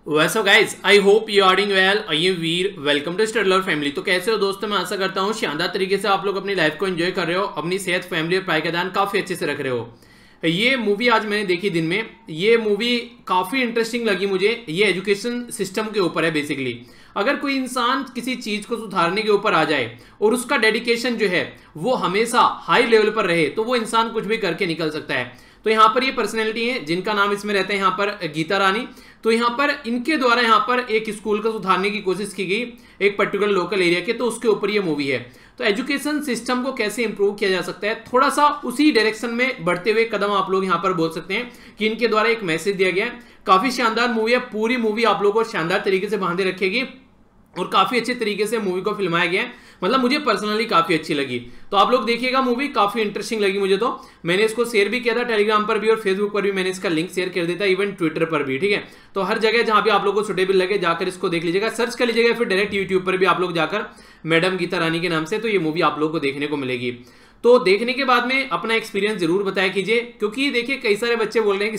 Vaso guys I hope you are doing well. I am Veer, welcome to Studler family. तो कैसे हो दोस्तों, मैं आशा करता हूँ शानदार तरीके से आप लोग अपनी लाइफ को एंजॉय कर रहे हो, अपनी सेहत, फैमिली और पढ़ाई का ध्यान काफी अच्छे से रख रहे हो। ये मूवी आज मैंने देखी दिन में। ये मूवी काफी इंटरेस्टिंग लगी मुझे। ये एजुकेशन सिस्टम के ऊपर है बेसिकली। अगर कोई इंसान किसी चीज को सुधारने के ऊपर आ जाए और उसका डेडिकेशन जो है वो हमेशा हाई लेवल पर रहे तो वो इंसान कुछ भी करके निकल सकता है। तो यहाँ पर ये पर्सनैलिटी है जिनका नाम इसमें रहता है यहाँ पर गीता रानी। तो यहाँ पर इनके द्वारा यहाँ पर एक स्कूल को सुधारने की कोशिश की गई एक पर्टिकुलर लोकल एरिया के, तो उसके ऊपर ये मूवी है। तो एजुकेशन सिस्टम को कैसे इंप्रूव किया जा सकता है, थोड़ा सा उसी डायरेक्शन में बढ़ते हुए कदम आप लोग यहाँ पर बोल सकते हैं कि इनके द्वारा एक मैसेज दिया गया है। काफी शानदार मूवी है। पूरी मूवी आप लोगों को शानदार तरीके से बांधे रखेगी और काफी अच्छे तरीके से मूवी को फिल्माया गया है। मतलब मुझे पर्सनली काफी अच्छी लगी। तो आप लोग देखिएगा, मूवी काफी इंटरेस्टिंग लगी मुझे। तो मैंने इसको शेयर भी किया था टेलीग्राम पर भी और फेसबुक पर भी मैंने इसका लिंक शेयर कर दिया था, इवन ट्विटर पर भी। ठीक है, तो हर जगह जहां भी आप लोग को सुटेबल लगे जाकर इसको देख लीजिएगा, सर्च कर लीजिएगा, फिर डायरेक्ट यूट्यूब पर भी आप लोग जाकर मैडम गीता रानी के नाम से तो ये मूवी आप लोग को देखने को मिलेगी। तो देखने के बाद में अपना एक्सपीरियंस जरूर बताया कीजिए, क्योंकि देखिए कई सारे बच्चे बोल रहे हैं कि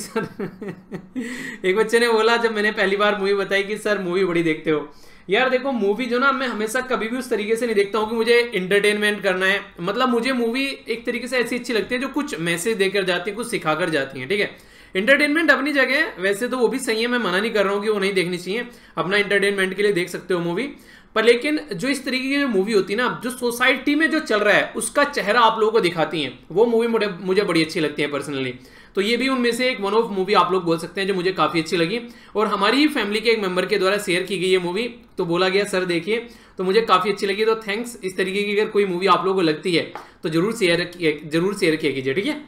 सर एक बच्चे ने बोला जब मैंने पहली बार मूवी बताई कि सर मूवी बड़ी देखते हो। यार देखो, मूवी जो ना मैं हमेशा कभी भी उस तरीके से नहीं देखता हूँ कि मुझे इंटरटेनमेंट करना है। मतलब मुझे मूवी एक तरीके से ऐसी अच्छी लगती है जो कुछ मैसेज देकर जाती है, कुछ सिखाकर जाती है। ठीक है, इंटरटेनमेंट अपनी जगह है, वैसे तो वो भी सही है, मैं मना नहीं कर रहा हूँ कि वो नहीं देखनी चाहिए, अपना इंटरटेनमेंट के लिए देख सकते हो मूवी। पर लेकिन जो इस तरीके की जो मूवी होती है ना, जो सोसाइटी में जो चल रहा है उसका चेहरा आप लोगों को दिखाती है, वो मूवी मुझे बड़ी अच्छी लगती है पर्सनली। तो ये भी उनमें से एक वन ऑफ मूवी आप लोग बोल सकते हैं जो मुझे काफी अच्छी लगी और हमारी ही फैमिली के एक मेंबर के द्वारा शेयर की गई ये मूवी। तो बोला गया सर देखिए, तो मुझे काफी अच्छी लगी। तो थैंक्स। इस तरीके की अगर कोई मूवी आप लोगों को लगती है तो जरूर शेयर किया कीजिए। ठीक है,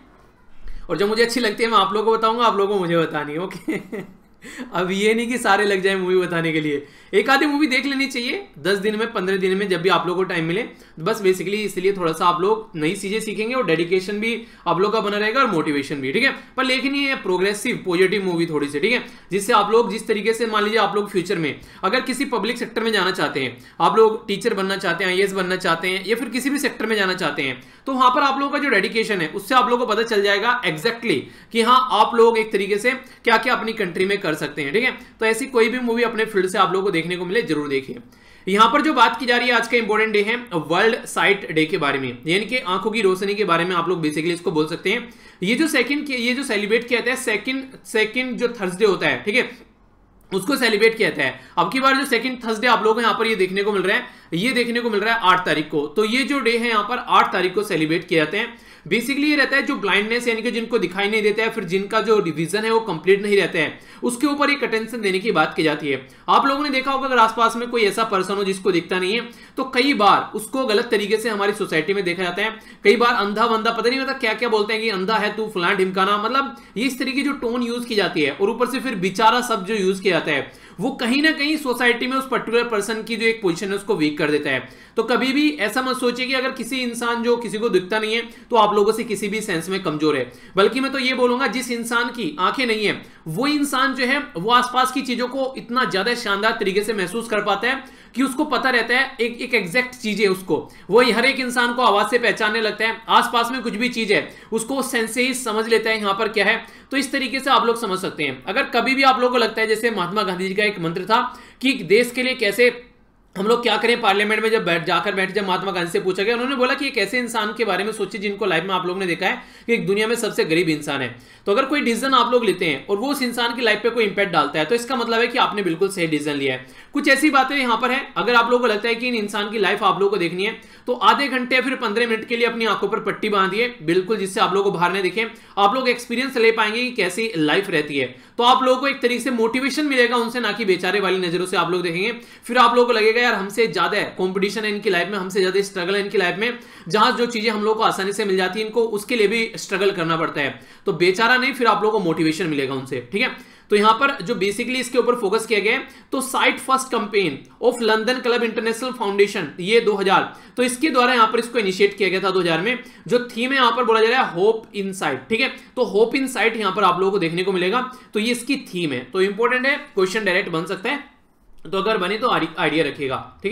और जब मुझे अच्छी लगती है मैं आप लोगों को बताऊंगा, आप लोगों को मुझे बतानी है। ओके अब ये नहीं कि सारे लग जाए मूवी बताने के लिए, एक आधी मूवी देख लेनी चाहिए 10 दिन में, 15 दिन में, जब भी आप लोगों को टाइम मिले। बस बेसिकली इसलिए थोड़ा सा आप लोग नई चीजें सीखेंगे और डेडिकेशन भी आप लोग का बना रहेगा और मोटिवेशन भी। ठीक है, पर लेकिन ये प्रोग्रेसिव पॉजिटिव मूवी थोड़ी सी। ठीक है, जिससे आप लोग जिस तरीके से मान लीजिए आप लोग फ्यूचर में अगर किसी पब्लिक सेक्टर में जाना चाहते हैं, आप लोग टीचर बनना चाहते हैं, आईएएस बनना चाहते हैं या फिर किसी भी सेक्टर में जाना चाहते हैं, तो वहां पर आप लोगों का जो डेडिकेशन है उससे आप लोगों को पता चल जाएगा एग्जैक्टली कि हाँ आप लोग एक तरीके से क्या क्या अपनी कंट्री में कर सकते हैं। ठीक है, तो ऐसी कोई भी मूवी अपने फील्ड से आप लोगों को देखने को मिले जरूर देखिए। यहां पर जो बात की जा रही है आज का इंपॉर्टेंट डे है वर्ल्ड साइट डे के बारे में, यानी कि आंखों की रोशनी के बारे में आप लोग बेसिकली इसको बोल सकते हैं। ये जो सेलिब्रेट किया जाता है सेकंड जो थर्सडे होता है, ठीक है, उसको सेलिब्रेट किया जाता है। अब की बार जो सेकंड थर्सडे आप लोगों को यहाँ पर ये देखने को मिल रहा है, ये देखने को मिल रहा है 8 तारीख को। तो ये जो डे है यहाँ पर 8 तारीख को सेलिब्रेट किए जाते हैं। बेसिकली ये रहता है जो ब्लाइंडनेस यानी कि जिनको दिखाई नहीं देता है, फिर जिनका जो विजन है वो कंप्लीट नहीं रहता है, उसके ऊपर एक अटेंशन देने की बात की जाती है। आप लोगों ने देखा होगा अगर आसपास में कोई ऐसा पर्सन हो जिसको दिखता नहीं है तो कई बार उसको गलत तरीके से हमारी सोसाइटी में देखा जाता है। कई बार अंधा बंदा, पता नहीं होता क्या क्या बोलते हैं कि अंधा है तू, फलां ढिमकाना, मतलब ये इस तरीके जो टोन यूज की जाती है और ऊपर से फिर बेचारा शब्द जो यूज किया जाता है वो कहीं ना कहीं सोसाइटी में उस पर्टिकुलर पर्सन की जो एक पोजीशन है उसको वीक कर देता है। तो कभी भी ऐसा मत सोचिए कि अगर किसी इंसान जो किसी को दिखता नहीं है तो आप लोगों से किसी भी सेंस में कमजोर है, बल्कि मैं तो ये बोलूंगा जिस इंसान की आंखें नहीं है वो इंसान जो है वो आसपास की चीजों को इतना ज्यादा शानदार तरीके से महसूस कर पाता है कि उसको पता रहता है एक एग्जैक्ट चीज है, उसको वो हर एक इंसान को आवाज से पहचानने लगता है। आसपास में कुछ भी चीज है उसको सेंस से ही समझ लेता है यहाँ पर क्या है। तो इस तरीके से आप लोग समझ सकते हैं। अगर कभी भी आप लोगों को लगता है, जैसे महात्मा गांधी जी का एक मंत्र था कि देश के लिए कैसे हम लोग क्या करें, पार्लियामेंट में जब जब महात्मा गांधी से पूछा गया, उन्होंने बोला कि एक ऐसे इंसान के बारे में सोचिए जिनको लाइफ में आप लोगों ने देखा है कि एक दुनिया में सबसे गरीब इंसान है। तो अगर कोई डिसीजन आप लोग लेते हैं और वो उस इंसान की लाइफ पे कोई इंपैक्ट डालता है तो इसका मतलब है कि आपने बिल्कुल सही डिसीजन लिया है। कुछ ऐसी बातें यहां पर है, अगर आप लोगों को लगता है कि इन इंसान की लाइफ आप लोगों को देखनी है तो आधे घंटे या फिर 15 मिनट के लिए अपनी आंखों पर पट्टी बांधिए बिल्कुल, जिससे आप लोगों को बाहर नहीं दिखे, आप लोग एक्सपीरियंस ले पाएंगे कि कैसी लाइफ रहती है। तो आप लोगों को एक तरीके से मोटिवेशन मिलेगा उनसे, ना कि बेचारे वाली नजरों से आप लोग देखेंगे। फिर आप लोगों को लगेगा यार हमसे ज्यादा कंपटीशन है इनकी लाइफ में, हमसे ज्यादा स्ट्रगल है इनकी लाइफ में, जहां जो चीजें हम लोग को आसानी से मिल जाती है इनको उसके लिए भी स्ट्रगल करना पड़ता है। तो बेचारा नहीं, फिर आप लोगों को मोटिवेशन मिलेगा उनसे। ठीक है, तो यहां पर जो बेसिकली इसके ऊपर फोकस किया गया है तो sight first campaign of London club international foundation, ये 2000, तो इसके द्वारा यहां पर इसको इनिशिएट किया गया था 2000 में। जो थीम है यहां पर बोला जा रहा है होप इन साइट। ठीक है, तो होप इन साइट यहां पर आप लोगों को देखने को मिलेगा। तो ये इसकी थीम है, तो इंपॉर्टेंट है, क्वेश्चन डायरेक्ट बन सकता है, तो अगर बने तो आइडिया रखिएगा। ठीक है,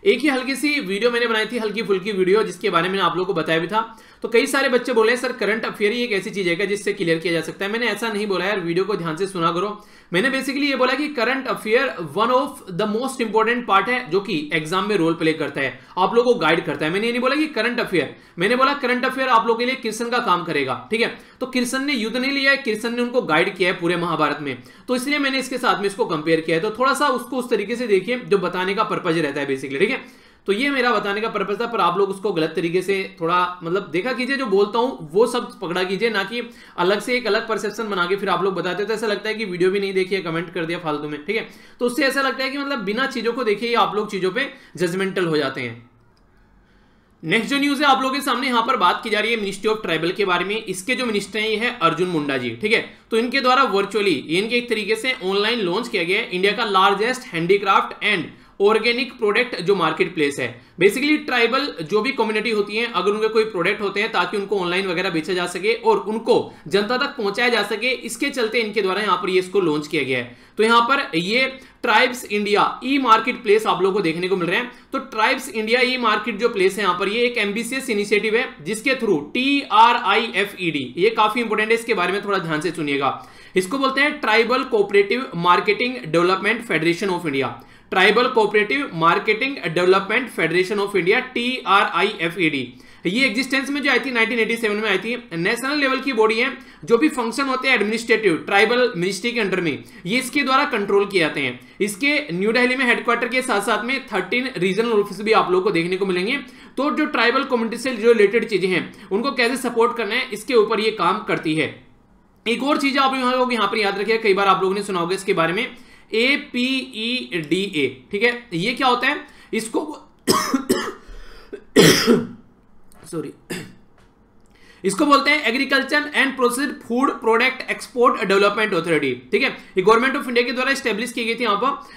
एक ही हल्की सी वीडियो मैंने बनाई थी, हल्की फुल्की वीडियो, जिसके बारे में आपलोगों को बताया भी था। तो कई सारे बच्चे बोले सर करंट अफेयर ही एक ऐसी चीज है जिससे क्लियर किया जा सकता है। मैंने ऐसा नहीं बोला यार, वीडियो को ध्यान से सुना करो। मैंने बेसिकली ये बोला कि current affair one of the most important part है जो कि एग्जाम में रोल प्ले करता है, आप लोगों को गाइड करता है। मैंने ये नहीं बोला कि करंट अफेयर, मैंने बोला करंट अफेयर आप लोगों के लिए कृष्ण का काम करेगा, ठीक है। तो कृष्ण ने युद्ध नहीं लिया है, कृष्ण ने उनको गाइड किया है पूरे महाभारत में, तो इसलिए मैंने इसके साथ में इसको कंपेयर किया है। तो थोड़ा सा उसको उस तरीके से देखिए जो बताने का पर्पज रहता है बेसिकली, ठीक है। तो ये मेरा बताने का पर्पस था, पर आप लोग उसको गलत तरीके से थोड़ा मतलब देखा कीजिए, जो बोलता हूं वो सब पकड़ा कीजिए, ना कि अलग से एक अलग परसेप्शन बना के फिर आप लोग बताते हो तो ऐसा लगता है कि वीडियो भी नहीं देखी है, कमेंट कर दिया फालतू में, ठीक है। तो उससे ऐसा लगता है कि मतलब बिना चीजों को देखिए आप लोग चीजों पे जजमेंटल हो जाते हैं। नेक्स्ट जो न्यूज है आप लोगों के सामने यहां पर बात की जा रही है मिनिस्ट्री ऑफ ट्राइबल के बारे में। इसके जो मिनिस्टर हैं ये है अर्जुन मुंडा जी, ठीक है। तो इनके द्वारा वर्चुअली इनके एक तरीके से ऑनलाइन लॉन्च किया गया है इंडिया का largest handicraft and organic product जो मार्केट प्लेस है। बेसिकली ट्राइबल जो भी कम्युनिटी होती है, अगर उनके कोई प्रोडक्ट होते हैं ताकि उनको ऑनलाइन वगैरह बेचा जा सके और उनको जनता तक पहुंचाया जा सके, इसके चलते इनके द्वारा यहां पर ये इसको लॉन्च किया गया है। तो यहां पर ये tribes India e market place आप लोगों को देखने को मिल रहे हैं। तो ट्राइब्स इंडिया ई मार्केट जो प्लेस है यहां पर, ये एक एम्बिशियस इनिशिएटिव है जिसके थ्रू TRIFED, ये काफी इंपोर्टेंट है, इसके बारे में थोड़ा ध्यान से सुनिएगा। इसको बोलते हैं tribal cooperative marketing development federation of India, tribal cooperative marketing development federation of India, TRIFED। ये एग्जिस्टेंस में जो आई थी 1987 में आई थी। नेशनल लेवल की बॉडी है, जो भी फंक्शन होते हैं एडमिनिस्ट्रेटिव ट्राइबल मिनिस्ट्री के अंडर में, ये इसके द्वारा कंट्रोल किए जाते हैं। इसके न्यू दिल्ली में हेडक्वार्टर के साथ साथ में 13 रीजनल ऑफिस भी आप लोगों को देखने को मिलेंगे। तो जो ट्राइबल कम्युनिटी से जो रिलेटेड चीजें हैं उनको कैसे सपोर्ट करना है, इसके ऊपर ये काम करती है। एक और चीज आप लोग यहाँ पर याद रखिए, कई बार आप लोगों ने सुना होगा इसके बारे में, APEDA, ठीक है। ये क्या होता है, इसको सॉरी इसको बोलते हैं agriculture and processed food product export development authority, ठीक है। ये गवर्नमेंट ऑफ इंडिया के द्वारा स्टैब्लिश की गई थी। यहाँ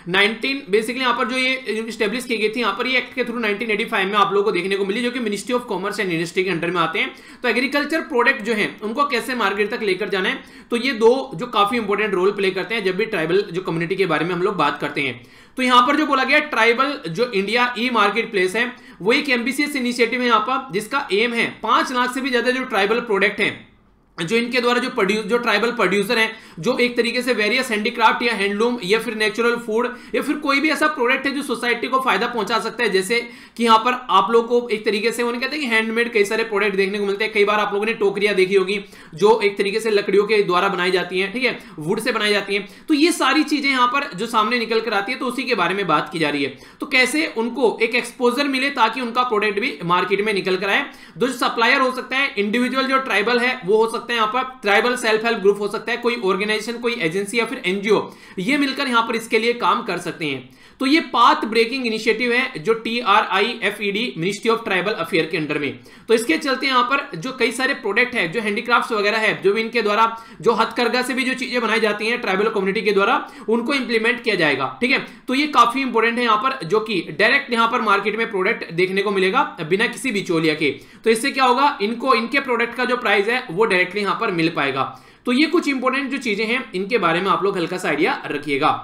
पर बेसिकली यहाँ पर जो ये स्टैब्लिश की गई थी, यहाँ पर ये एक्ट के थ्रू 1985 में आप लोगों को देखने को मिली, जो कि ministry of commerce and industry के अंडर में आते हैं। तो एग्रीकल्चर प्रोडक्ट जो है उनको कैसे मार्केट तक लेकर जाना है, तो ये दो जो काफी इंपॉर्टेंट रोल प्ले करते हैं जब भी ट्राइबल जो कम्युनिटी के बारे में हम लोग बात करते हैं। तो यहां पर जो बोला गया ट्राइबल जो इंडिया ई मार्केट प्लेस है, वो एक एम्बिशियस इनिशिएटिव है यहां पर, जिसका एम है 5 लाख से भी ज्यादा जो ट्राइबल प्रोडक्ट हैं, जो इनके द्वारा जो ट्राइबल प्रोड्यूसर हैं, जो एक तरीके से वेरियस हैंडीक्राफ्ट या हैंडलूम या फिर नेचुरल फूड या फिर कोई भी ऐसा प्रोडक्ट है जो सोसाइटी को फायदा पहुंचा सकता है। जैसे कि यहाँ पर आप लोग को एक तरीके से उन्हें कहते हैं कि हैंडमेड कई सारे प्रोडक्ट देखने को मिलते हैं। कई बार आप लोगों ने टोकरियां देखी होगी जो एक तरीके से लकड़ियों के द्वारा बनाई जाती हैं, ठीक है, वुड से बनाई जाती हैं। तो ये सारी चीजें यहाँ पर जो सामने निकल कर आती है, तो उसी के बारे में बात की जा रही है। तो कैसे उनको एक एक्सपोजर मिले ताकि उनका प्रोडक्ट भी मार्केट में निकल कर आए। जो सप्लायर हो सकता है, इंडिविजुअल जो ट्राइबल है वो हो सकते हैं, यहाँ पर ट्राइबल सेल्फ हेल्प ग्रुप हो सकता है, कोई ऑर्गेनाइजेशन, कोई एजेंसी या फिर NGO, ये मिलकर यहां पर इसके लिए काम कर सकते हैं। तो ये पाथ ब्रेकिंग इनिशिएटिव है जो TRIFED ministry of tribal affair के अंडर में। तो इसके चलते यहां पर जो कई सारे प्रोडक्ट है, जो हैंडीक्राफ्ट्स वगैरह है, जो भी इनके द्वारा जो हथकरघा से भी जो चीजें बनाई जाती हैं ट्राइबल कम्युनिटी के द्वारा, उनको इंप्लीमेंट किया जाएगा, ठीक है। तो ये काफी इंपॉर्टेंट है यहाँ पर, जो कि डायरेक्ट यहाँ पर मार्केट में प्रोडक्ट देखने को मिलेगा बिना किसी बिचौलिया के। तो इससे क्या होगा, इनको इनके प्रोडक्ट का जो प्राइस है वो डायरेक्टली यहाँ पर मिल पाएगा। तो ये कुछ इंपॉर्टेंट जो चीजें हैं इनके बारे में आप लोग हल्का सा आइडिया रखिएगा।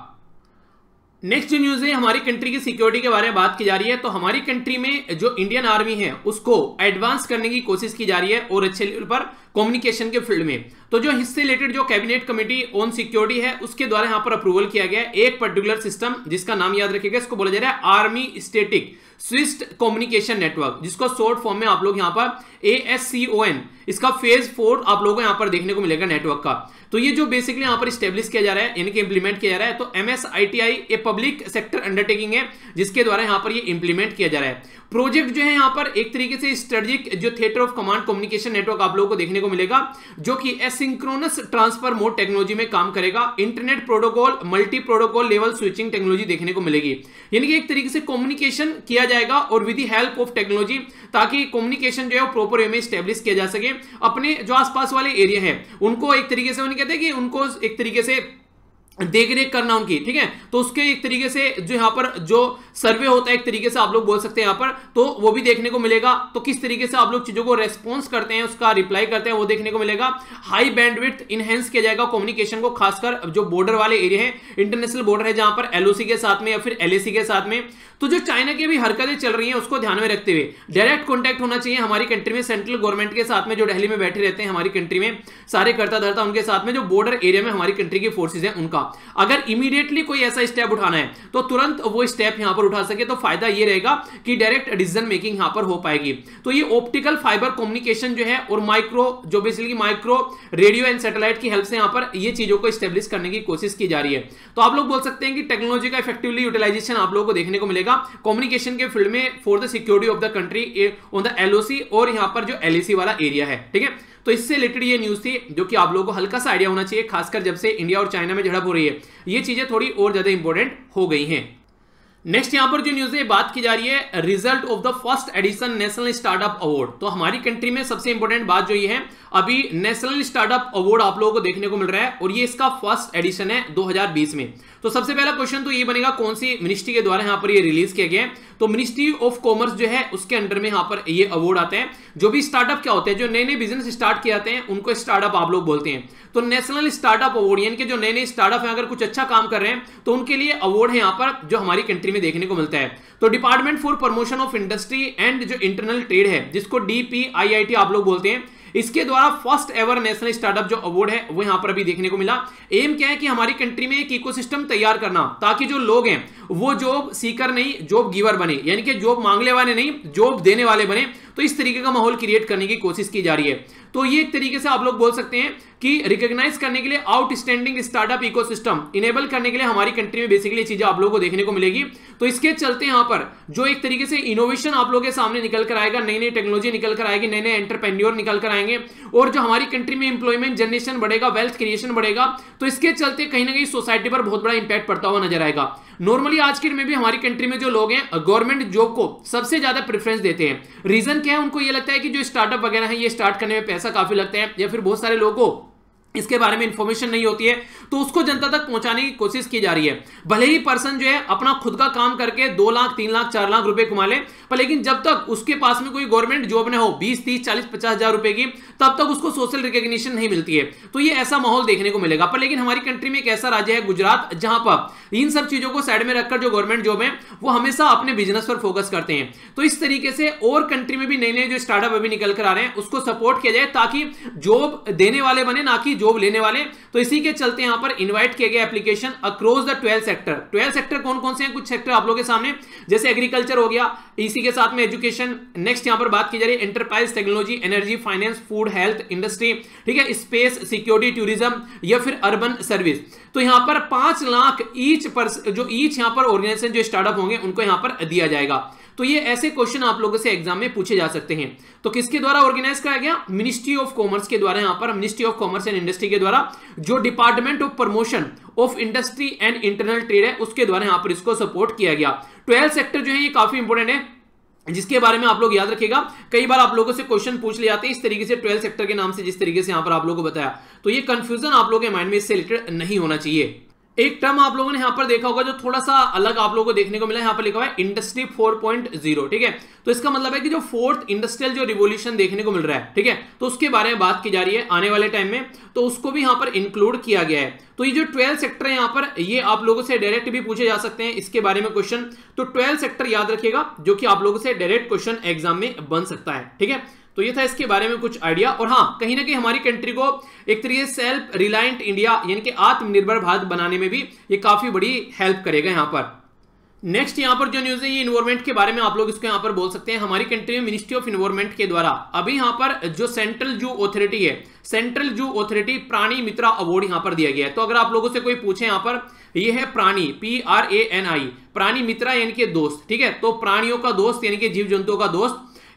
नेक्स्ट जो न्यूज है, हमारी कंट्री की सिक्योरिटी के बारे में बात की जा रही है। तो हमारी कंट्री में जो इंडियन आर्मी है उसको एडवांस करने की कोशिश की जा रही है, और अच्छे लेवल पर कम्युनिकेशन के फील्ड में। तो जो इससे रिलेटेड जो कैबिनेट कमेटी ऑन सिक्योरिटी है उसके द्वारा यहां पर अप्रूवल किया गया है एक पर्टिकुलर सिस्टम, जिसका नाम याद रखिएगा, इसको बोला जा रहा है army static swift communication network, जिसको शॉर्ट फॉर्म में आप लोग यहां पर ASCON, इसका फेज 4 आप लोगों को यहां पर देखने को मिलेगा नेटवर्क का। तो ये जो बेसिकली यहां पर स्टेब्लिश किया जा रहा है, यानी कि इंप्लीमेंट किया जा रहा है। तो MSITI a public sector undertaking है, जिसके द्वारा यहां पर ये इंप्लीमेंट किया जा रहा है। प्रोजेक्ट जो है यहां पर एक तरीके से स्ट्रेटेजिक जो theatre of command communication network आप लोगों को देखने को मिलेगा, जो कि एसिंक्रोनस ट्रांसफर मोड टेक्नोलॉजी में काम करेगा। Internet protocol, multi protocol level switching technology देखने को मिलेगी, यानी कि एक तरीके से कम्युनिकेशन किया जाएगा और with the help of technology, ताकि कम्युनिकेशन जो है प्रॉपर वे में स्टैब्लिश किया जा सके। अपने जो आसपास वाले एरिया है उनको एक तरीके से उन्हें कहते हैं कि उनको एक तरीके से देख रेख करना उनकी, ठीक है। तो उसके एक तरीके से जो यहाँ पर जो सर्वे होता है एक तरीके से आप लोग बोल सकते हैं यहाँ पर, तो वो भी देखने को मिलेगा। तो किस तरीके से आप लोग चीजों को रेस्पॉन्स करते हैं, उसका रिप्लाई करते हैं, वो देखने को मिलेगा। हाई बैंडविड्थ इनहेंस किया जाएगा कम्युनिकेशन को, खासकर जो बॉर्डर वाले एरिया है, इंटरनेशनल बॉर्डर है जहां पर एलओसी के साथ में या फिर एलएसी के साथ में। तो जो चाइना की भी हरकतें चल रही हैं उसको ध्यान में रखते हुए डायरेक्ट कॉन्टैक्ट होना चाहिए हमारी कंट्री में सेंट्रल गवर्नमेंट के साथ में, जो दिल्ली में बैठे रहते हैं हमारी कंट्री में सारे करता धरता, उनके साथ में जो बॉर्डर एरिया में हमारी कंट्री की फोर्सेज हैं उनका। अगर इमीडिएटली कोई ऐसा स्टेप उठाना है तो तुरंत वो स्टेप यहां पर उठा सके, तो फायदा ये रहेगा कि डायरेक्ट डिसीजन मेकिंग यहां पर हो पाएगी। तो ये ऑप्टिकल फाइबर कम्युनिकेशन जो है और माइक्रो जो basically micro radio and satellite की हेल्प से यहां पर ये चीजों को स्टेब्लिश करने की कोशिश की जा रही है। तो आप लोग बोल सकते हैं कि टेक्नोलॉजी का इफेक्टिवली यूटिलाइजेशन आप लोगों को देखने को मिलेगा कम्युनिकेशन के फील्ड में for the security of the country on the LOC और यहां पर जो एलएसी वाला एरिया है, ठीक है। तो इससे रिलेटेड ये न्यूज थी जो कि आप लोगों को हल्का सा आइडिया होना चाहिए, खासकर जब से इंडिया और चाइना में झड़प हो रही है, ये चीजें थोड़ी और ज्यादा इंपॉर्टेंट हो गई हैं। नेक्स्ट यहां पर जो न्यूज है बात की जा रही है result of the first edition national startup award. तो हमारी कंट्री में सबसे इंपॉर्टेंट बात जो ये है, अभी नेशनल स्टार्टअप अवार्ड आप लोगों को देखने को मिल रहा है और ये इसका फर्स्ट एडिशन है 2020 में। तो सबसे पहला क्वेश्चन तो ये बनेगा कौन सी मिनिस्ट्री के द्वारा यहां पर ये रिलीज किया गया है। तो मिनिस्ट्री ऑफ कॉमर्स जो है उसके अंडर में यहां पर ये अवार्ड आते हैं। जो भी स्टार्टअप क्या होते हैं, जो नए नए बिजनेस स्टार्ट किए जाते हैं उनको स्टार्टअप आप लोग बोलते हैं। तो नेशनल स्टार्टअप अवार्ड यानी कि जो नए नए स्टार्टअप है अगर कुछ अच्छा काम कर रहे हैं तो उनके लिए अवार्ड है यहां पर जो हमारी कंट्री में देखने को मिलता है। तो department for promotion of industry and जो इंटरनल ट्रेड है जिसको DPIIT आप लोग बोलते हैं, इसके द्वारा फर्स्ट एवर नेशनल स्टार्टअप जो अवार्ड है वो यहां पर अभी देखने को मिला। एम क्या है कि हमारी कंट्री में एक इकोसिस्टम तैयार करना ताकि जो लोग हैं वो जॉब सीकर नहीं जॉब गिवर बने, यानी कि जॉब मांगने वाले नहीं जॉब देने वाले बने। तो इस तरीके का माहौल क्रिएट करने की कोशिश की जा रही है। तो ये एक तरीके से आप लोग बोल सकते हैं कि रिकॉग्नाइज करने के लिए आउटस्टैंडिंग स्टार्टअप इकोसिस्टम इनेबल करने के लिए हमारी कंट्री में बेसिकली चीजें आप लोगों को देखने को मिलेगी। तो इसके चलते यहां पर जो एक तरीके से इनोवेशन आप लोगों के सामने निकल कर आएगा, नई नई टेक्नोलॉजी निकल कर आएगी, नए नए एंटरप्रेन्योर निकल कर आएंगे और जो हमारी कंट्री में इंप्लॉयमेंट जनरेशन बढ़ेगा, वेल्थ क्रिएशन बढ़ेगा। तो इसके चलते कहीं ना कहीं सोसाइटी पर बहुत बड़ा इंपैक्ट पड़ता हुआ नजर आएगा। नॉर्मली आज के में भी हमारी कंट्री में जो लोग हैं गवर्नमेंट जॉब को सबसे ज्यादा प्रेफरेंस देते हैं। रीजन क्या है, उनको ये लगता है कि जो स्टार्टअप वगैरह है ये स्टार्ट करने में पैसा काफी लगता है या फिर बहुत सारे लोगों को इसके बारे में इंफॉर्मेशन नहीं होती है, तो उसको जनता तक पहुंचाने की कोशिश की जा रही है। भले ही पर्सन जो है अपना खुद का काम करके 2 लाख 3 लाख 4 लाख रुपए कमा ले, पर लेकिन जब तक उसके पास में कोई गवर्नमेंट जॉब न हो 20 30 40 50 हजार रुपए की, तब तक उसको सोशल रिकॉग्निशन नहीं मिलती है। तो ये ऐसा माहौल देखने को मिलेगा। पर लेकिन हमारी कंट्री में एक ऐसा राज्य है गुजरात, जहां पर इन सब चीजों को साइड में रखकर जो गवर्नमेंट जॉब है वो हमेशा अपने बिजनेस पर फोकस करते हैं। तो इस तरीके से और कंट्री में भी नए नए जो स्टार्टअप अभी निकल कर आ रहे हैं उसको सपोर्ट किया जाए ताकि जॉब देने वाले बने ना कि जॉब लेने वाले। तो इसी के चलते यहां पर इनवाइट किया गया application across the 12 sector. 12 sector कौन कौन से हैं, कुछ सेक्टर आप लोगों के सामने, जैसे एग्रीकल्चर हो गया, इसी के साथ में एजुकेशन, नेक्स्ट यहां पर बात की जा रही है enterprise, technology, energy, finance, food, health, industry, ठीक है, स्पेस, सिक्योरिटी, टूरिज्म या फिर अर्बन सर्विस। तो यहां पर 5 लाख ईच यहां पर ऑर्गेनाइजेशन जो स्टार्टअप होंगे उनको यहां पर दिया जाएगा। तो ये ऐसे क्वेश्चन आप लोगों से एग्जाम में पूछे जा सकते हैं। तो किसके द्वारा ऑर्गेनाइज कराया गया, मिनिस्ट्री ऑफ कॉमर्स के द्वारा, यहां पर ministry of commerce and industry के द्वारा, जो department of promotion of industry and internal trade है उसके द्वारा यहां पर इसको सपोर्ट किया गया। 12 सेक्टर जो है ये काफी इंपॉर्टेंट है, जिसके बारे में आप लोग याद रखिएगा। कई बार आप लोगों से क्वेश्चन पूछ ले जाते हैं इस तरीके से 12 सेक्टर के नाम से, जिस तरीके से यहां पर आप लोगों को बताया। तो ये कंफ्यूजन आप लोगों के माइंड में इससे रिलेटेड नहीं होना चाहिए। एक टर्म आप लोगों ने यहां पर देखा होगा जो थोड़ा सा अलग आप लोगों को देखने को मिला, यहां पर लिखा हुआ है इंडस्ट्री 4.0, ठीक है। तो इसका मतलब है कि जो 4th इंडस्ट्रियल जो रिवॉल्यूशन देखने को मिल रहा है, ठीक है, तो उसके बारे में बात की जा रही है आने वाले टाइम में, तो उसको भी यहां पर इंक्लूड किया गया है। तो ये जो 12 सेक्टर है यहां पर, ये आप लोगों से डायरेक्ट भी पूछे जा सकते हैं इसके बारे में क्वेश्चन। तो 12 सेक्टर याद रखिएगा जो कि आप लोगों से डायरेक्ट क्वेश्चन एग्जाम में बन सकता है, ठीक है। तो ये था इसके बारे में कुछ आइडिया। और हाँ, कहीं ना कहीं हमारी कंट्री को एक तरीके से सेल्फ रिलायंट इंडिया यानी कि आत्मनिर्भर भारत बनाने में भी ये काफी बड़ी हेल्प करेगा यहां पर। नेक्स्ट यहां पर जो न्यूज है ये इन्वायरमेंट के बारे में आप लोग इसको यहां पर बोल सकते हैं। हमारी कंट्री में मिनिस्ट्री ऑफ इन्वायरमेंट के द्वारा अभी यहां पर जो सेंट्रल जू ऑथोरिटी है, सेंट्रल जू ऑथोरिटी प्राणी मित्रा अवार्ड यहां पर दिया गया है। तो अगर आप लोगों से कोई पूछे यहां पर, ये है प्राणी PRANI, प्राणी मित्रा यानी कि दोस्त, ठीक है। तो प्राणियों का दोस्त यानी कि जीव जंतुओं का दोस्त,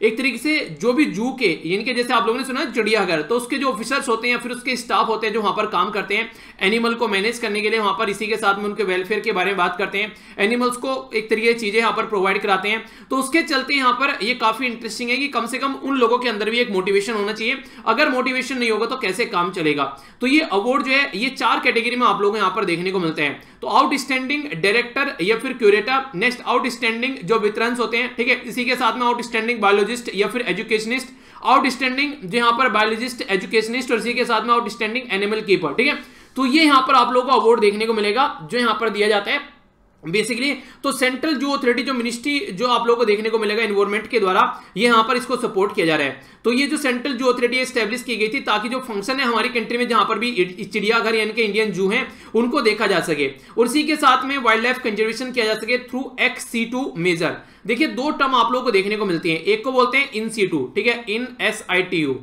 एक तरीके से जो भी जू के, यानी कि जैसे आप लोगों ने सुना चिड़ियाघर, तो उसके जो ऑफिसर्स होते हैं, फिर उसके स्टाफ होते हैं जो वहां पर काम करते हैं एनिमल को मैनेज करने के लिए वहां पर, इसी के साथ में उनके वेलफेयर के बारे में बात करते हैं, एनिमल्स को एक तरीके की चीजें यहां पर प्रोवाइड कराते हैं। तो उसके चलते यहां पर ये काफी इंटरेस्टिंग है कि कम से कम उन लोगों के अंदर भी एक मोटिवेशन होना चाहिए। अगर मोटिवेशन नहीं होगा तो कैसे काम चलेगा। तो ये अवार्ड जो है ये 4 कैटेगरी में आप लोगों को यहां पर देखने को मिलते हैं। तो आउटस्टैंडिंग डायरेक्टर या फिर क्यूरेटर, नेक्स्ट आउटस्टैंडिंग जो वितरण होते हैं, ठीक है, इसी के साथ में आउटस्टैंडिंग बायोलॉजिस्ट या फिर एजुकेशनिस्ट, आउटस्टैंडिंग जो यहां पर बायोलॉजिस्ट, एजुकेशनिस्ट, और इसी के साथ में आउटस्टैंडिंग एनिमल कीपर, ठीक है। तो ये यहां पर आप लोगों को अवार्ड देखने को मिलेगा जो यहां पर दिया जाता है बेसिकली। तो सेंट्रल जू अथॉरिटी जो मिनिस्ट्री जो आप लोगों को देखने को मिलेगा एनवायरमेंट के द्वारा, ये यहां पर इसको सपोर्ट किया जा रहा है। तो ये जो सेंट्रल जू अथॉरिटी एस्टैब्लिश की गई थी ताकि जो फंक्शन है हमारी कंट्री में जहां पर भी चिड़ियाघर यानी कि इंडियन जू हैं उनको देखा जा सके, और इसी के साथ में वाइल्ड लाइफ कंजर्वेशन किया जा सके थ्रू XC2 मेजर। देखिए 2 टर्म आप लोगों को देखने को मिलती है, एक को बोलते हैं इन सीटू, ठीक है, इन SITU,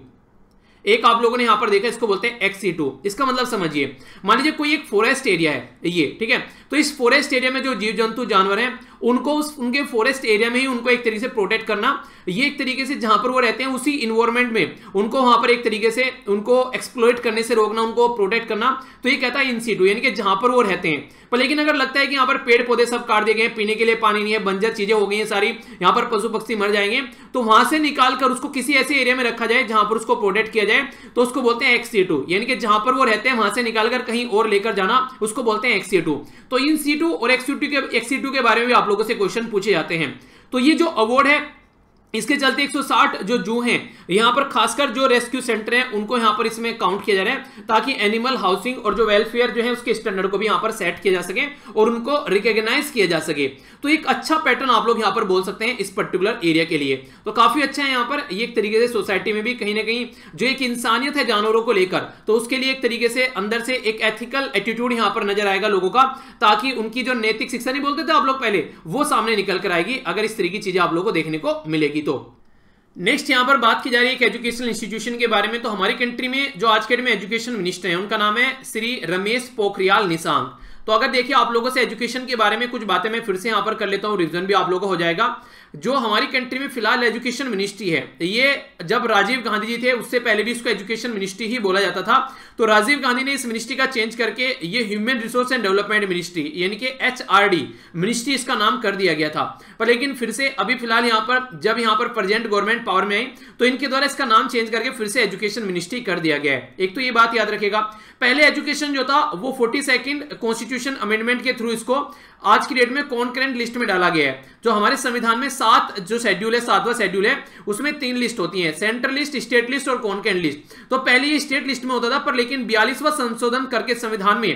एक आप लोगों ने यहां पर देखा इसको बोलते हैं XC2। इसका मतलब समझिए, मान लीजिए कोई एक फॉरेस्ट एरिया है ये, ठीक है, तो इस फॉरेस्ट एरिया में जो जीव जंतु जानवर हैं उनको उनके फॉरेस्ट एरिया में ही उनको एक तरीके से प्रोटेक्ट करना, ये एक तरीके से जहां पर वो रहते हैं उसी इन्वायरमेंट में उनको वहां पर एक तरीके से उनको एक्सप्लॉइट करने से रोकना, उनको प्रोटेक्ट करना। तो ये कहता है इन सीटू, यानी कि जहां पर वो रहते हैं। पर लेकिन अगर लगता है कि यहाँ पर पेड़ पौधे सब काट दिए गए, पीने के लिए पानी नहीं है, बंजर चीजें हो गई हैं सारी, यहाँ पर पशु पक्षी मर जाएंगे, तो वहां से निकाल कर उसको किसी ऐसे एरिया में रखा जाए जहां पर उसको प्रोटेक्ट किया जाए, तो उसको बोलते हैं XC2, यानी कि जहां पर वो रहते हैं वहां से निकालकर कहीं और लेकर जाना, उसको बोलते हैं XC2। तो इन C2 और XC2 के बारे में भी आप लोगों से क्वेश्चन पूछे जाते हैं। तो ये जो अवार्ड है इसके चलते 160 जो जू हैं यहां पर खासकर जो रेस्क्यू सेंटर हैं उनको यहां पर इसमें काउंट किया जा रहा है ताकि एनिमल हाउसिंग और जो वेलफेयर जो है उसके स्टैंडर्ड को भी यहां पर सेट किया जा सके और उनको रिकॉग्नाइज किया जा सके। तो एक अच्छा पैटर्न आप लोग यहां पर बोल सकते हैं इस पर्टिकुलर एरिया के लिए। तो काफी अच्छा है यहां पर, ये एक तरीके से सोसाइटी में भी कहीं ना कहीं जो एक इंसानियत है जानवरों को लेकर, तो उसके लिए एक तरीके से अंदर से एक एथिकल एटीट्यूड यहां पर नजर आएगा लोगों का, ताकि उनकी जो नैतिक शिक्षा नहीं बोलते थे आप लोग पहले, वो सामने निकल कर आएगी अगर इस तरह की चीजें आप लोगों को देखने को मिलेगी। तो नेक्स्ट यहां पर बात की जा रही है एक एजुकेशनल इंस्टीट्यूशन के बारे में। तो हमारी कंट्री में जो आज के डेट में एजुकेशन मिनिस्टर हैं उनका नाम है श्री रमेश पोखरियाल निशंक। तो अगर देखिए आप लोगों से एजुकेशन के बारे में कुछ बातें मैं फिर से यहां पर कर लेता हूं, रिवीजन भी आप लोगों को हो जाएगा। जो हमारी कंट्री में फिलहाल एजुकेशन मिनिस्ट्री है, ये जब राजीव गांधी जी थे उससे पहले भी इसको एजुकेशन मिनिस्ट्री ही बोला जाता था। तो राजीव गांधी ने इस मिनिस्ट्री का चेंज करके ये human resource and development ministry यानी कि HRD मिनिस्ट्री इसका नाम कर दिया गया था। पर लेकिन फिर से अभी फिलहाल यहाँ पर जब यहाँ पर प्रेजेंट गवर्नमेंट पावर में आई तो इनके द्वारा इसका नाम चेंज करके फिर से एजुकेशन मिनिस्ट्री कर दिया गया है। एक तो ये बात याद रखेगा, पहले एजुकेशन जो था वो 42nd कॉन्स्टिट्यूशन अमेंडमेंट के थ्रू इसको आज की डेट में कॉन्करेंट लिस्ट में डाला गया है। जो हमारे संविधान में 7 जो शेड्यूल है, 7वां शेड्यूल है, उसमें 3 लिस्ट होती हैं, सेंट्रल लिस्ट, स्टेट लिस्ट और कॉन्करेंट लिस्ट। तो पहले ये स्टेट लिस्ट में होता था, पर लेकिन 42वां संशोधन करके संविधान में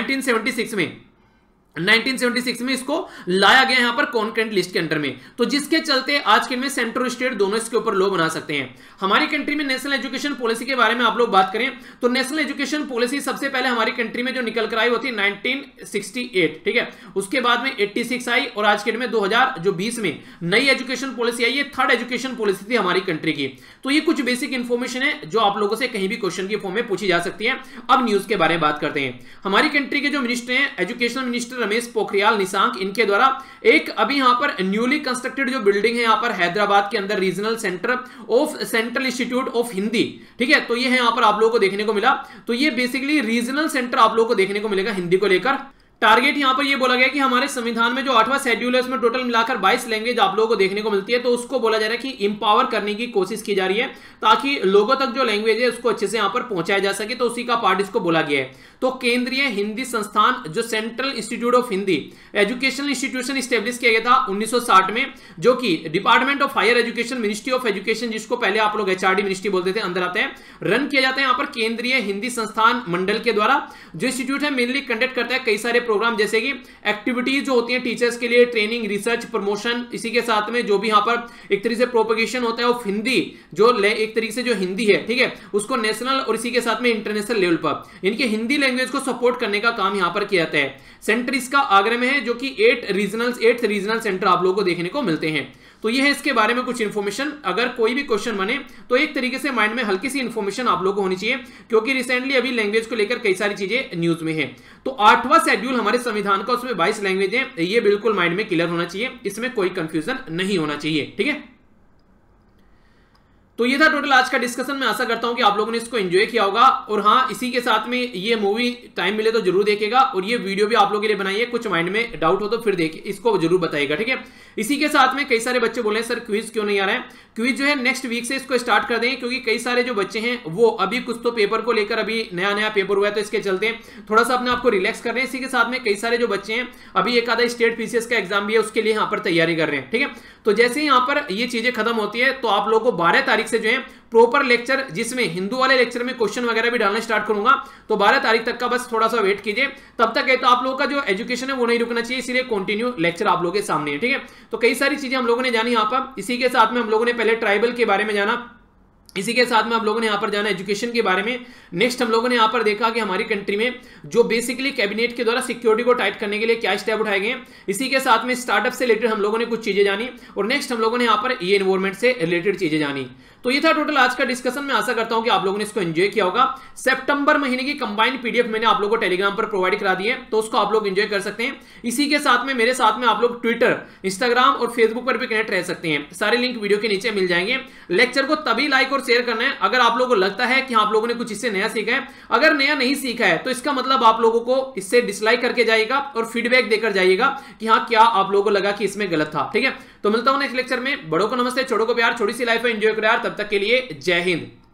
1976 में इसको लाया गया यहां पर कॉन्करेंट लिस्ट के अंडर में। तो जिसके चलते आज के में सेंट्रल और स्टेट दोनों इसके ऊपर लॉ बना सकते हैं। हमारी कंट्री में नेशनल एजुकेशन पॉलिसी के बारे में आप लोग बात करें तो नेशनल एजुकेशन पॉलिसी सबसे पहले हमारी कंट्री में जो निकल कर आई होती 1968, ठीक है, उसके बाद में 86 आई और आज के डेट में 2020 में नई एजुकेशन पॉलिसी आई। ये 3rd एजुकेशन पॉलिसी थी हमारी कंट्री की। तो ये कुछ बेसिक इंफॉर्मेशन है जो आप लोगों से कहीं भी क्वेश्चन की फॉर्म में पूछी जा सकती है। अब न्यूज के बारे में बात करते हैं। हमारी कंट्री के जो मिनिस्टर हैं एजुकेशन मिनिस्टर रमेश पोखरियाल निशंक, इनके द्वारा एक अभी यहां पर न्यूली कंस्ट्रक्टेड जो बिल्डिंग है यहां पर हैदराबाद के अंदर regional centre of central institute of Hindi, ठीक है, तो ये है यहां पर आप लोगों को देखने को मिला। तो ये बेसिकली रीजनल सेंटर आप लोगों को देखने को मिलेगा हिंदी को लेकर। टारगेट यहां पर ये बोला गया कि हमारे संविधान में जो 8वां शेड्यूल है उसमें टोटल मिलाकर 22 लैंग्वेज आप लोगों को देखने को मिलती है। तो उसको बोला जा रहा है कि इंपावर करने की कोशिश की जा रही है ताकि लोगों तक जो लैंग्वेज है उसको अच्छे से यहां पर पहुंचाया जा सके। तो उसी का पार्ट इसको बोला गया है। तो केंद्रीय हिंदी संस्थान जो central institute of Hindi educational institution establish किया गया था 1960 में, जो कि department of higher education ministry of education, जिसको पहले आप लोग HRD मिनिस्ट्री बोलते थे, अंदर आता है, रन किया जाता है यहाँ पर केंद्रीय हिंदी संस्थान मंडल के द्वारा। जो इंस्टीट्यूट है मेनली कंडक्ट करता है कई सारे प्रोग्राम, जैसे कि एक्टिविटीज जो होती है टीचर्स के लिए, ट्रेनिंग, रिसर्च, प्रमोशन, इसी के साथ में जो भी यहाँ पर एक तरीके से प्रोपगेशन होता है ऑफ हिंदी, जो एक तरीके से जो हिंदी है, ठीक है, उसको नेशनल और इसी के साथ में इंटरनेशनल लेवल पर इनके हिंदी लैंग्वेज को सपोर्ट करने का काम यहां पर किया जाता है। सेंटर इसका आगरा में है, जो कि 8 रीजनल सेंटर आप लोगों को देखने को मिलते हैं। तो ये है इसके बारे में कुछ इंफॉर्मेशन। अगर कोई भी क्वेश्चन बने तो एक तरीके से माइंड में हल्की सी इंफॉर्मेशन आप लोगों को होनी चाहिए, क्योंकि रिसेंटली अभी लैंग्वेज को लेकर कई सारी चीजें न्यूज में है। तो 8वां शेड्यूल हमारे संविधान का, उसमें 22 लैंग्वेज है, ये बिल्कुल माइंड में क्लियर होना चाहिए, इसमें कोई कंफ्यूजन नहीं होना चाहिए, ठीक है। तो ये था टोटल आज का डिस्कशन। मैं आशा करता हूं कि आप लोगों ने इसको एंजॉय किया होगा, और हाँ, इसी के साथ में ये मूवी टाइम मिले तो जरूर देखेगा, और ये वीडियो भी आप लोगों के लिए बनाई है। कुछ माइंड में डाउट हो तो फिर देखिए, इसको जरूर बताइएगा, ठीक है। इसी के साथ में कई सारे बच्चे बोले सर क्विज क्यों नहीं आ रहा है। क्विज जो है नेक्स्ट वीक से इसको स्टार्ट कर देंगे, क्योंकि कई सारे जो बच्चे हैं वो अभी कुछ तो पेपर को लेकर, अभी नया नया पेपर हुआ है तो इसके चलते थोड़ा सा अपने आप को रिलैक्स कर रहे हैं। इसी के साथ में कई सारे जो बच्चे हैं अभी एक आधा स्टेट पीसीएस का एग्जाम भी है, उसके लिए यहाँ पर तैयारी कर रहे हैं, ठीक है। तो जैसे ही यहाँ पर ये चीजें खत्म होती है तो आप लोगों को 12 तारीख से जो है प्रॉपर लेक्चर, जिसमें हिंदू वाले लेक्चर में क्वेश्चन वगैरह भी डालना स्टार्ट करूंगा, तो 12 तारीख तक का बस थोड़ा सा वेट कीजिए। तब तक है तो आप लोगों का जो एजुकेशन है वो नहीं रुकना चाहिए, इसलिए कंटिन्यू लेक्चर आप लोगों के सामने है, ठीक है। तो कई सारी चीजें हम लोगों ने जानी यहाँ पर। इसी के साथ में हम लोगों ने पहले ट्राइबल के बारे में जाना, इसी के साथ में हम लोगों ने यहाँ पर जाना एजुकेशन के बारे में। नेक्स्ट हम लोगों ने यहाँ पर देखा कि हमारी कंट्री में जो बेसिकली कैबिनेट के द्वारा सिक्योरिटी को टाइट करने के लिए क्या स्टेप उठाए गए। इसी के साथ में स्टार्टअप से रिलेटेड हम लोगों ने कुछ चीजें जानी, और नेक्स्ट हम लोगों ने यहाँ पर ये एनवायरमेंट से रिलेटेड चीजें जानी। तो ये था टोटल आज का डिस्कशन। मैं आशा करता हूं कि आप लोगों ने इसको एंजॉय किया होगा। सितंबर महीने की कंबाइंड पीडीएफ मैंने आप लोगों को टेलीग्राम पर प्रोवाइड करा दी है, तो उसको आप लोग एंजॉय कर सकते हैं। इसी के साथ में मेरे साथ में आप लोग ट्विटर, इंस्टाग्राम और फेसबुक पर भी कनेक्ट रह सकते हैं। सारे लिंक वीडियो के नीचे मिल जाएंगे। लेक्चर को तभी लाइक और शेयर करना है अगर आप लोगों को लगता है कि आप लोगों ने कुछ इससे नया सीखा है। अगर नया नहीं सीखा है तो इसका मतलब आप लोगों को इससे डिसलाइक करके जाइएगा और फीडबैक देकर जाइएगा कि हाँ क्या आप लोगों को लगा कि इसमें गलत था, ठीक है। तो मिलता हूं नेक्स्ट लेक्चर में। बड़ों को नमस्ते, छोटों को प्यार, छोटी सी लाइफ है, एंजॉय करो यार। तब तक के लिए जय हिंद।